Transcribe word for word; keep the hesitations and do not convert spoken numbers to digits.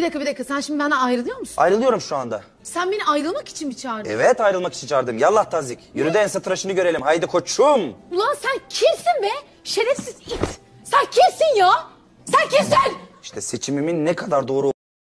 Bir dakika bir dakika sen şimdi benden ayrılıyor musun? Ayrılıyorum şu anda. Sen beni ayrılmak için mi çağırdın? Evet, ayrılmak için çağırdım. Yallah tazik. Yürü de ense tıraşını görelim. Haydi koçum. Ulan sen kimsin be? Şerefsiz it. Sen kimsin ya? Sen kimsin? İşte seçimimin ne kadar doğru